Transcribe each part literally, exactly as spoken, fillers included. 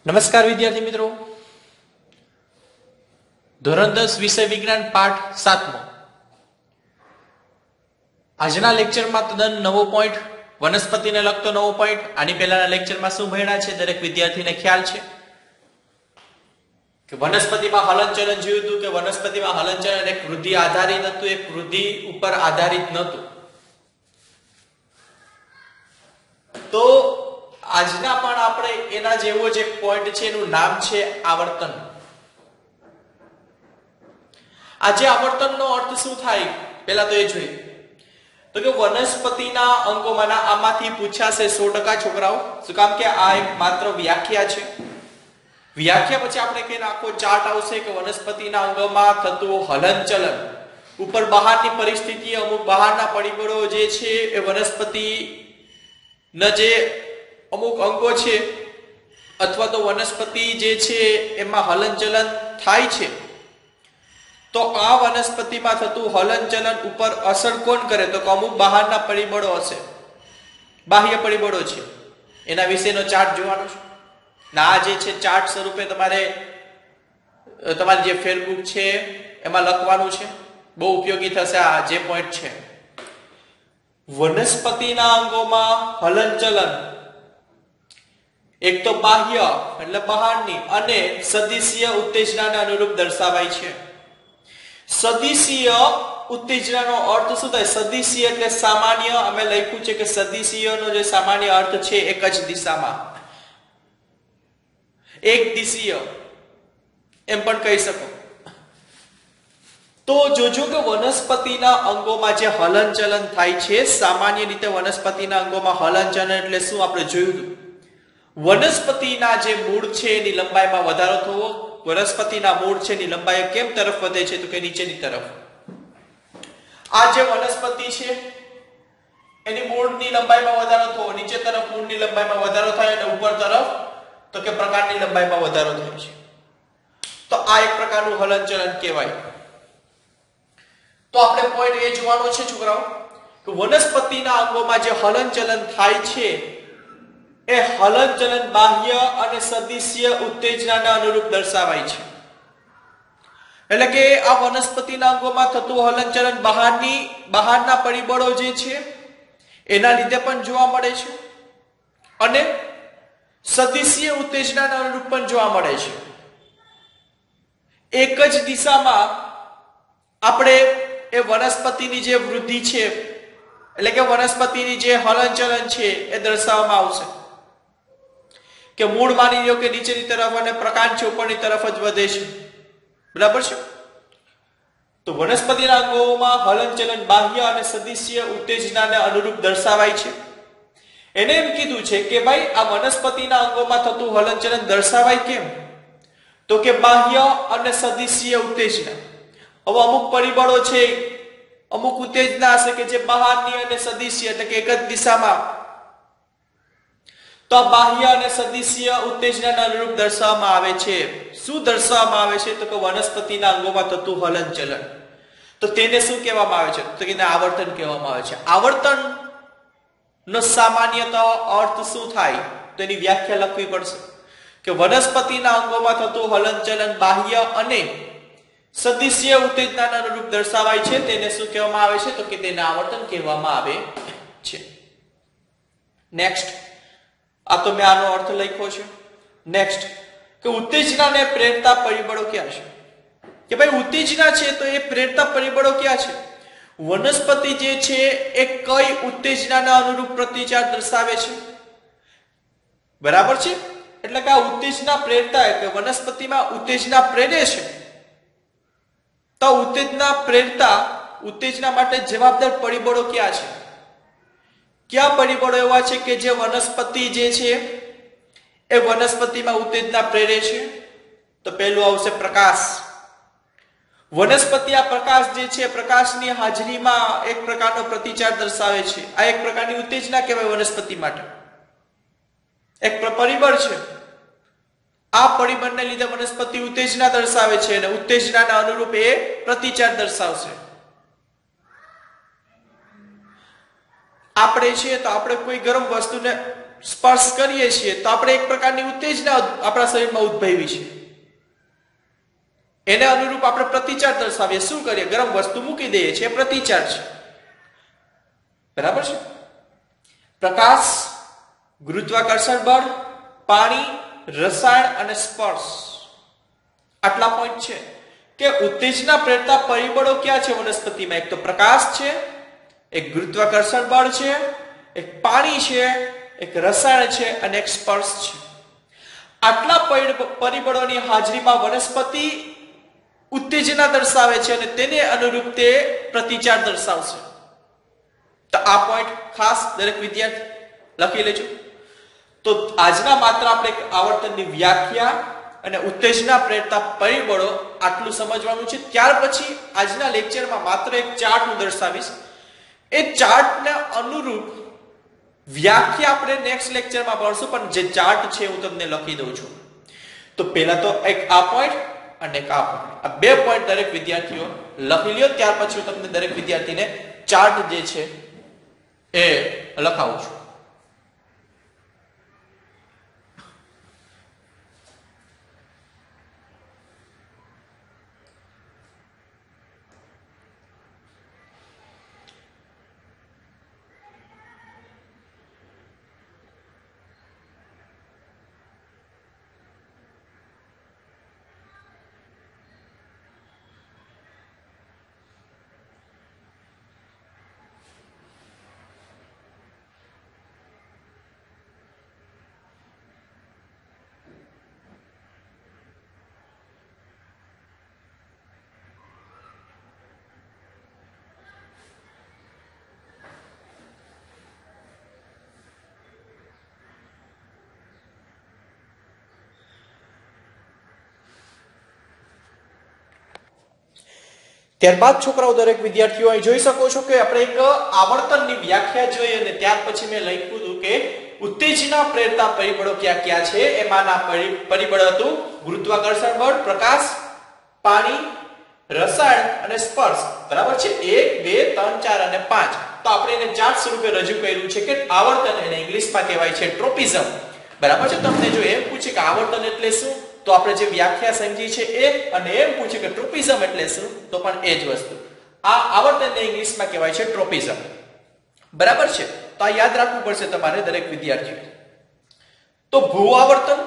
નમસ્કાર વિદ્યાર્થી મિત્રો, ધોરણ દસ વિષય વિજ્ઞાન પાઠ સાતમો. આજના લેક્ચરમાં તદ્દન નવો પોઈન્ટ, વનસ્પતિને લગતો નવો પોઈન્ટ. આની પહેલાના લેક્ચરમાં શું ભણ્યા છે દરેક વિદ્યાર્થીને ખ્યાલ છે કે વનસ્પતિમાં હલનચલન જોયું હતું કે વનસ્પતિમાં હલનચલન એક વૃદ્ધિ આધારિત હતું, એક વૃદ્ધિ ઉપર આધારિત નહોતું. તો આજના પણ આપણે એના જેવો જ એક પોઈન્ટ છે, એનું નામ છે આવર્તન. આજે આવર્તનનો અર્થ શું થાય પહેલા તો એ જોઈએ તો કે વનસ્પતિના અંગોમાંના આમાંથી પૂછાશે સો ટકા છોકરાઓ. શું કામ કે આ એક માત્ર વ્યાખ્યા છે. વ્યાખ્યા પછી આપણે કે આખો ચાર્ટ આવશે કે વનસ્પતિના અંગોમાં થતું હલનચલન, ઉપર બહારની પરિસ્થિતિ, અમુક બહારના પરિબળો જે છે એ વનસ્પતિ ન જે અમુક અંગો છે અથવા તો વનસ્પતિ જે છે એમાં હલનચલન થાય છે. તો આ વનસ્પતિમાં થતું હલનચલન ઉપર અસર કોણ કરે? તો અમુક બહારના પરિબળો હશે, બાહ્ય પરિબળો છે. એના વિશેનો ચાર્ટ જોવાનો છે. ના આ જે છે ચાર્ટ સ્વરૂપે તમારે તમારી જે ફેરબુક છે એમાં લખવાનું છે. બહુ ઉપયોગી થશે આ જે પોઈન્ટ છે. વનસ્પતિના અંગોમાં હલનચલન એક તો બાહ્ય એટલે બહારની અને સદિશીય ઉત્તેજનાને અનુરૂપ દર્શાવાય છે. સદિશીય ઉત્તેજનાનો અર્થ શું થાય? સદિશીય એટલે સામાન્ય. અમે લખ્યું છે કે સદિશીયનો જે સામાન્ય અર્થ છે એક જ દિશામાં, એક દિશીય એમ પણ કહી શકો. તો જોજો કે વનસ્પતિના અંગોમાં જે હલનચલન થાય છે, સામાન્ય રીતે વનસ્પતિના અંગોમાં હલનચલન એટલે શું આપણે જોયું હતું. વનસ્પતિના જે મૂળ છે એની લંબાઈમાં વધારો થવો. વનસ્પતિના મૂળ છે એની લંબાઈ કેમ તરફ વધે છે? તો કે નીચેની તરફ. આ જે વનસ્પતિ છે એની મૂળની લંબાઈમાં વધારો થવો, નીચે તરફ મૂળની લંબાઈમાં વધારો થાય અને ઉપર તરફ તો કે પ્રકારની લંબાઈમાં વધારો થાય છે. તો આ એક પ્રકારનું હલનચલન કહેવાય. તો આપણે પોઈન્ટ એ જોવાનો છે છોકરાઓ કે વનસ્પતિના અંગોમાં જે હલનચલન થાય છે એ હલનચલન બાહ્ય અને સદિશીય ઉત્તેજનાને અનુરૂપ દર્શાવાય છે. એટલે કે આ વનસ્પતિના અંગોમાં થતું હલનચલન બહારની બહારના પરિબળો જે છે એના લીધે પણ જોવા મળે છે અને સદિશીય ઉત્તેજનાને અનુરૂપ પણ જોવા મળે છે. એક જ દિશામાં આપણે એ વનસ્પતિની જે વૃદ્ધિ છે એટલે કે વનસ્પતિની જે હલનચલન છે એ દર્શાવવામાં આવશે કે મૂળ માની લો કે નીચેની તરફ અને પ્રકાંડ છે ઉપરની તરફ જ વધે છે. બરાબર છે? તો વનસ્પતિના અંગોમાં હલનચલન બાહ્ય અને સદિશીય ઉત્તેજનાને અનુરૂપ દર્શાવાય છે. એને એમ કીધું છે કે ભાઈ આ વનસ્પતિના અંગોમાં થતું હલનચલન દર્શાવાય કેમ? તો કે બાહ્ય અને સદિશીય ઉત્તેજના. હવે અમુક પરિબળો છે, અમુક ઉત્તેજના હશે કે જે બહારની અને સદિશીય એટલે કે એક જ દિશામાં. તો બાહ્ય અને સદિશીય ઉત્તેજનાને અનુરૂપ દર્શાવવામાં આવે છે. શું દર્શાવવામાં આવે છે? તો કે વનસ્પતિના અંગોમાં થતું હલનચલન. તો તેને શું કહેવામાં આવે છે? તો કે તેને આવર્તન કહેવામાં આવે છે. આવર્તન નો સામાન્યતઃ અર્થ શું થાય? તો એની વ્યાખ્યા લખવી પડશે કે વનસ્પતિના અંગોમાં થતું હલનચલન બાહ્ય અને સદિશીય ઉત્તેજનાને અનુરૂપ દર્શાવાય છે. તેને શું કહેવામાં આવે છે? તો કે તેને આવર્તન કહેવામાં આવે છે. નેક્સ્ટ, આ તો મેં આનો અર્થ લખ્યો છે. નેક્સ્ટ કે ઉત્તેજનાને પ્રેરતા પરિબળો ક્યાં છે? કે ભાઈ ઉત્તેજના છે તો એ પ્રેરતા પરિબળો ક્યાં છે? વનસ્પતિ જે છે એ કઈ ઉત્તેજનાના અનુરૂપ પ્રતિચાર દર્શાવે છે? બરાબર છે? એટલે કે આ ઉત્તેજના પ્રેરતા કે વનસ્પતિમાં ઉત્તેજના પ્રેરે છે. તો ઉત્તેજના પ્રેરતા ઉત્તેજના માટે જવાબદાર પરિબળો ક્યાં છે? કયા પરિબળો એવા છે કે જે વનસ્પતિ જે છે એ વનસ્પતિમાં ઉત્તેજના પ્રેરે છે? તો પહેલું આવશે પ્રકાશ. વનસ્પતિ આ પ્રકાશ જે છે, પ્રકાશની હાજરીમાં એક પ્રકારનો પ્રતિચાર દર્શાવે છે. આ એક પ્રકારની ઉત્તેજના કહેવાય વનસ્પતિ માટે, એક પરિબળ છે. આ પરિબળને લીધે વનસ્પતિ ઉત્તેજના દર્શાવે છે અને ઉત્તેજનાના અનુરૂપ એ પ્રતિચાર દર્શાવશે. આપણે છીએ તો આપણે કોઈ ગરમ વસ્તુને સ્પર્શ કરીએ છીએ તો આપણે એક પ્રકારની ઉત્તેજના આપણા શરીરમાં ઉદ્ભવી છે, એને અનુરૂપ આપણે પ્રતિચાર દર્શાવીએ. શું કરીએ? ગરમ વસ્તુ મૂકી દઈએ છીએ, પ્રતિચાર છે. બરાબર છે? પ્રકાશ, ગુરુત્વાકર્ષણ બળ, પાણી, રસાયણ અને સ્પર્શ, આટલા પોઈન્ટ છે કે ઉત્તેજના પ્રેરતા પરિબળો ક્યાં છે વનસ્પતિમાં? એક તો પ્રકાશ છે, એક ગુરુત્વાકર્ષણ બળ છે, એક પાણી છે, એક રસાયણ છે અને એક સ્પર્શ છે. આટલા પરિબળોની હાજરીમાં વનસ્પતિ ઉત્તેજના દર્શાવે છે અને તેને અનુરૂપ તે પ્રતિચાર દર્શાવશે. તો આ પોઈન્ટ ખાસ દરેક વિદ્યાર્થી લખી લેજો. તો આજના માત્ર આપણે આવર્તનની વ્યાખ્યા અને ઉત્તેજના પ્રેરતા પરિબળો આટલું સમજવાનું છે. ત્યાર પછી આજના લેક્ચરમાં માત્ર એક ચાર્ટ હું દર્શાવીશ. એ ચાર્ટને અનુરૂપ વ્યાખ્યા આપણે નેક્સ્ટ લેક્ચરમાં ભણશું, પણ જે ચાર્ટ છે હું તમને લખી દઉં છું. તો પહેલા તો એક આ પોઈન્ટ અને એક આ પોઈન્ટ, આ બે પોઈન્ટ દરેક વિદ્યાર્થીઓ લખી લ્યો. ત્યાર પછી હું તમને દરેક વિદ્યાર્થીને ચાર્ટ જે છે એ લખાવું છું. ત્યારબાદ છોકરાઓ દરેક વિદ્યાર્થીઓ અહીં જોઈ શકો છો કે આપણે એક આવર્તનની વ્યાખ્યા જોઈ અને ત્યાર પછી મેં લખ્યું હતું કે ઉત્તેજના પ્રેરતા પરિબળો ક્યાં ક્યાં છે. એમાંના પરિબળ હતું ગુરુત્વાકર્ષણ બળ, પ્રકાશ, પાણી, રસાયણ અને સ્પર્શ. બરાબર છે? એક, બે, ત્રણ, ચાર અને પાંચ. તો આપણે એને ચાર્ટ સ્વરૂપે રજૂ કર્યું છે કે આવર્તન એને ઇંગ્લિશમાં કહેવાય છે ટ્રોપિઝમ. બરાબર છે? તમને જો એમ પૂછે કે આવર્તન એટલે શું, તો આપણે જે વ્યાખ્યા સમજી છે એ, અને એમ પૂછે કે ટ્રોપિઝમ એટલે શું, તો પણ એ જ વસ્તુ. આ આવર્તનને ઇંગ્લિશમાં કહેવાય છે ટ્રોપિઝમ. બરાબર છે? તો આ યાદ રાખવું પડશે તમારે દરેક વિદ્યાર્થીઓએ. તો ભૂઆવર્તન,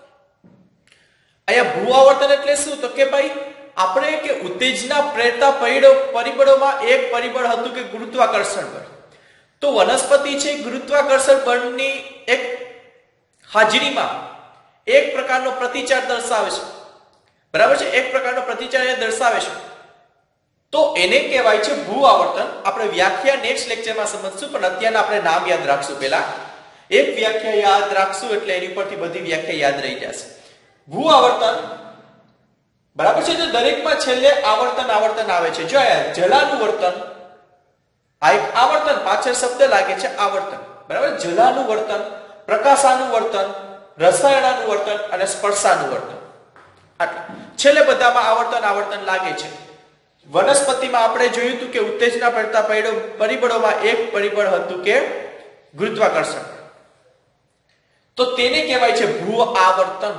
અહીંયા ભૂઆવર્તન એટલે શું, તો કે ભાઈ આપણે કે ઉત્તેજના પ્રેરતા પરિબળોમાં એક પરિબળ હતું કે ગુરુત્વાકર્ષણ બળ. તો વનસ્પતિ છે ગુરુત્વાકર્ષણ બળની એક હાજરીમાં એક પ્રકારનો પ્રતિચાર દર્શાવે છે. બરાબર છે? એક પ્રકારનો પ્રતિચાર એ દર્શાવે છે. તો એને કહેવાય છે ભૂઆવર્તન. આપણે વ્યાખ્યા નેક્સ્ટ લેક્ચરમાં સમજશું, પણ અત્યારે આપણે નામ યાદ રાખશું. પહેલા એક વ્યાખ્યા યાદ રાખશું એટલે એની પરથી બધી વ્યાખ્યા યાદ રહી જશે. ભૂઆવર્તન, બરાબર છે? તો દરેકમાં છેલ્લે આવર્તન આવર્તન આવે છે. જો જલાનું વર્તન, આ એક આવર્તન, પાછળ શબ્દ લાગે છે આવર્તન. બરાબર? જલાનું વર્તન, પ્રકાશાનું વર્તન, રસાયણાનું વર્તન અને સ્પર્શાનું વર્તન, આટલા છેલ્લે બધામાં આવર્તન આવર્તન લાગે છે. વનસ્પતિમાં આપણે જોયું હતું કે ઉત્તેજના પ્રેરતા પરિબળોમાં એક પરિબળ હતું કે ગુરુત્વાકર્ષણ. તો તેને કહેવાય છે ભૂઆવર્તન.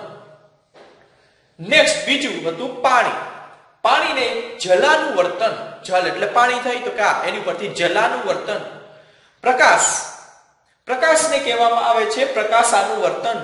નેક્સ્ટ બીજું હતું પાણી. પાણીને જલાનું વર્તન, જલ એટલે પાણી થાય તો કે એની પરથી જલાનું વર્તન. પ્રકાશ, પ્રકાશને કહેવામાં આવે છે પ્રકાશાનું વર્તન.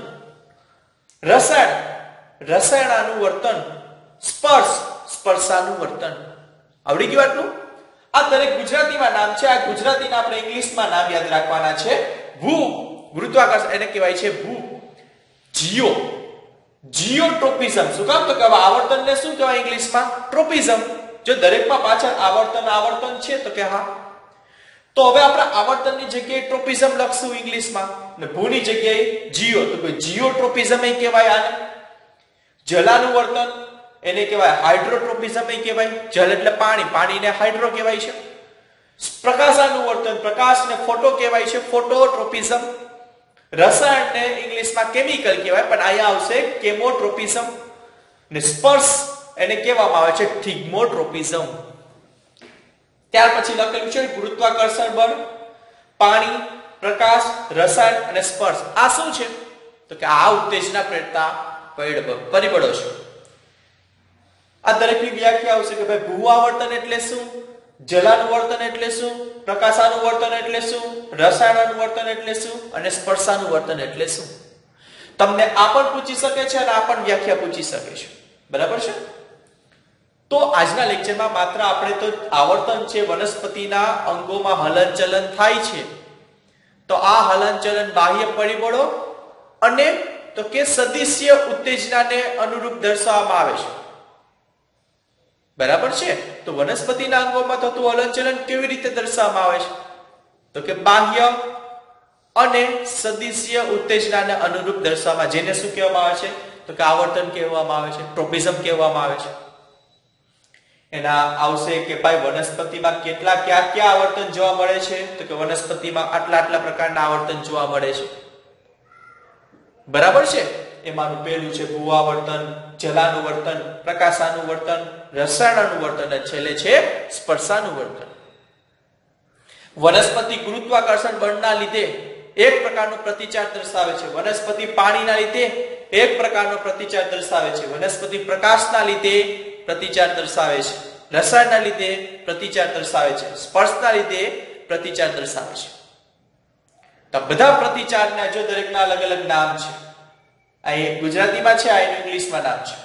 રસાયણ, રસાયણાનું વર્તન. સ્પર્શ, સ્પર્શાનું વર્તન. આવડી ગયું આટલું? આ દરેક ગુજરાતીમાં નામ છે. આ ગુજરાતીના આપણે ઇંગ્લિશમાં નામ યાદ રાખવાના છે. ભૂ, ગુરુત્વાકર્ષણ, એને કહેવાય છે ભૂ. જીઓ, જીઓટ્રોપિઝમ. શું કામ? તો કે આવર્તનને શું કહેવાય ઇંગ્લિશમાં? ટ્રોપિઝમ. જો દરેકમાં પાછળ આવર્તન આવર્તન છે તો કે હા. તો હવે આપણે આવર્તનની જગ્યાએ ટ્રોપિઝમ લખશું ઇંગ્લિશમાં, ને ભૂની જગ્યાએ જીઓ. તો કે જીઓટ્રોપિઝમ એ કહેવાય આને. જલાનું વર્તન એને કહેવાય હાઇડ્રોટ્રોપિઝમ એ કહેવાય. જલ એટલે પાણી, પાણીને હાઇડ્રો કહેવાય છે. પ્રકાશાનું વર્તન, પ્રકાશને ફોટો કહેવાય છે, ફોટોટ્રોપિઝમ. રસાયણને ઇંગ્લિશમાં કેમિકલ કહેવાય, પણ અહીંયા આવશે કેમોટ્રોપિઝમ. ને સ્પર્શ એને કહેવામાં આવે છે થિગ્મોટ્રોપિઝમ. ત્યાર પછી લખેલું છે ગુરુત્વાકર્ષણ બળ, પાણી, પ્રકાશ, રસાયણ અને સ્પર્શ આ શું છે? તો કે આ ઉત્તેજના પ્રેરતા પરિબળો છે. આ દરેકની વ્યાખ્યા આવશે કે ભાઈ ભૂઆવર્તન એટલે શું, જલાનુવર્તન એટલે શું, પ્રકાશાનુવર્તન એટલે શું, રસાયણાનુવર્તન એટલે શું અને સ્પર્શાનુવર્તન એટલે શું. તમને આ પણ પૂછી શકે છે અને આ પણ વ્યાખ્યા પૂછી શકે છે. બરાબર છે? તો આજના લેક્ચરમાં માત્ર આપણે તો આવર્તન છે, વનસ્પતિના અંગોમાં હલનચલન થાય છે, તો આ હલનચલન બાહ્ય પરિબળો અને તો કે સદિશ્ય ઉત્તેજનાને અનુરૂપ દર્શાવવામાં આવે છે. બરાબર છે? તો વનસ્પતિના અંગોમાં થતું હલનચલન કેવી રીતે દર્શાવવામાં આવે છે? તો કે બાહ્ય અને સદિશ્ય ઉત્તેજનાને અનુરૂપ દર્શાવવામાં, જેને શું કહેવામાં આવે છે? તો કે આવર્તન કહેવામાં આવે છે, ટ્રોપિઝમ કહેવામાં આવે છે. એના આવશે કે ભાઈ વનસ્પતિમાં કેટલા કયા કયા આવર્તન જોવા મળે છે? તો કે વનસ્પતિમાં આટલા આટલા પ્રકારના આવર્તન જોવા મળે છે. બરાબર છે? એમાંનું પહેલું છે ભૂઆવર્તન, જલાનુવર્તન, પ્રકાશાનુવર્તન, રસાયણાનુવર્તન અને છેલ્લે છે સ્પર્શાનુવર્તન. વનસ્પતિ ગુરુત્વાકર્ષણ બળના લીધે એક પ્રકારનો પ્રતિચાર દર્શાવે છે. વનસ્પતિ પાણીના લીધે એક પ્રકારનો પ્રતિચાર દર્શાવે છે. વનસ્પતિ પ્રકાશના લીધે પ્રતિચાર દર્શાવે છે. રસાયણના લીધે પ્રતિચાર દર્શાવે છે. સ્પર્શના લીધે પ્રતિચાર દર્શાવે છે. તો બધા પ્રતિચારના જો દરેકના અલગ અલગ નામ છે. આ એક ગુજરાતીમાં છે, આ ઇંગ્લિશમાં નામ છે.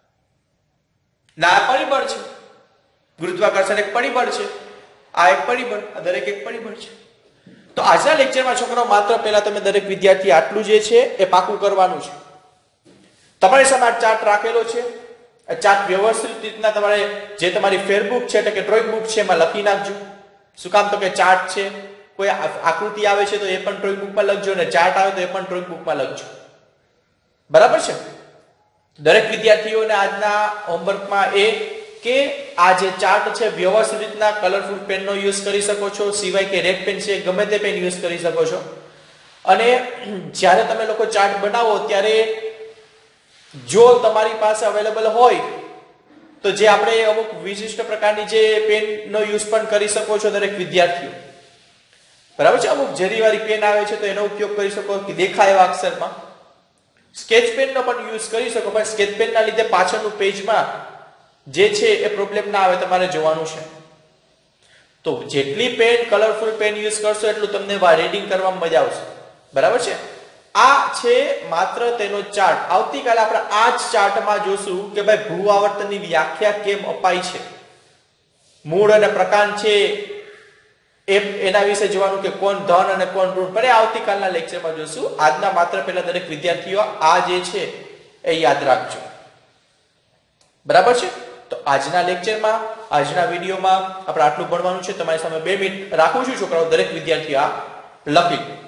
ના પરિબળ છે. ગુરુત્વાકર્ષણ એક પરિબળ છે, આ એક પરિબળ, આ દરેક એક પરિબળ છે. તો આજના લેક્ચરમાં છોકરાઓ માત્ર પહેલા તમે દરેક વિદ્યાર્થી આટલું જે છે એ પાકું કરવાનું છે. તમારી સામે આ ચાર્ટ રાખેલો છે. આ ચાર્ટ વ્યવસ્થિત રીતના તમારે જે તમારી ફેરબુક છે એટલે કે ડ્રોઈંગ બુક છે એમાં લખી નાખજો. શું કામ? તો કે ચાર્ટ છે, કોઈ આકૃતિ આવે છે તો એ પણ ડ્રોઈંગ બુકમાં લખજો અને ચાર્ટ આવે તો એ પણ ડ્રોઈંગ બુકમાં લખજો. બરાબર છે? દરેક વિદ્યાર્થીઓને આજના હોમવર્કમાં એ કે આ જે ચાર્ટ છે વ્યવસ્થિત રીતના કલરફુલ પેનનો યુઝ કરી શકો છો, સિવાય કે રેડ પેન છે ગમે તે પેન યુઝ કરી શકો છો. અને જ્યારે તમે લોકો ચાર્ટ બનાવો ત્યારે જો તમારી પાસે અવેલેબલ હોય તો જે આપણે અમુક વિશિષ્ટ પ્રકારની જે પેનનો યુઝ પણ કરી શકો છો દરેક વિદ્યાર્થીઓ. બરાબર છે? અમુક ઝરીવાળી પેન આવે છે તો એનો ઉપયોગ કરી શકો કે દેખાય એવા અક્ષરમાં. સ્કેચ પેનનો પણ યુઝ કરી શકો, પણ સ્કેચ પેનના લીધે પાછળનું પેજમાં જે છે એ પ્રોબ્લેમ ના આવે, તમારે જોવાનું છે. તો જેટલી પેન કલરફુલ પેન યુઝ કરશો એટલું તમને રીડિંગ કરવામાં મજા આવશે. બરાબર છે? આ છે માત્ર તેનો ચાર્ટ. આવતીકાલે આપણે આ જ ચાર્ટમાં જોશું કે ભાઈ ભૂ આવર્તનની વ્યાખ્યા કેમ અપાઈ છે, મૂળ અને પ્રકાંડ છે એ એના વિશે જોવાનું કે કોણ ધન અને કોણ ઋણ, પણ આવતીકાલના લેક્ચરમાં જોશું. આજના માત્ર પહેલા દરેક વિદ્યાર્થીઓ આ જે છે એ યાદ રાખજો. બરાબર છે? તો આજના લેક્ચરમાં, આજના વિડીયોમાં આપણે આટલું ભણવાનું છે. તમારી સામે બે મિનિટ રાખું છું છોકરાઓ, દરેક વિદ્યાર્થીઓ આ લખી